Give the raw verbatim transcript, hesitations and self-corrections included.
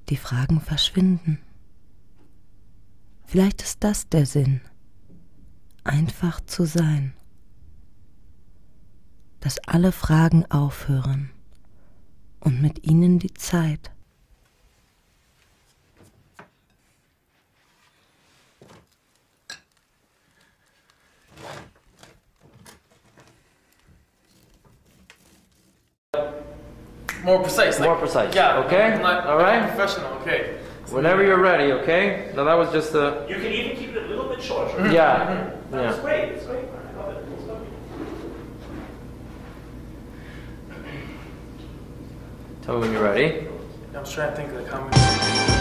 Die Fragen verschwinden. Vielleicht ist das der Sinn, einfach zu sein. Dass alle Fragen aufhören und mit ihnen die Zeit. More precise. Like, More precise. Yeah. Okay. Not, All right. Professional. Okay. Whenever you're ready. Okay. Now that was just a. You can even keep it a little bit shorter. Mm-hmm. Yeah. Mm-hmm. No, Yeah. it's great. It's great. I love it. It's lovely. Tell me when you're ready. I'm trying to think like how many.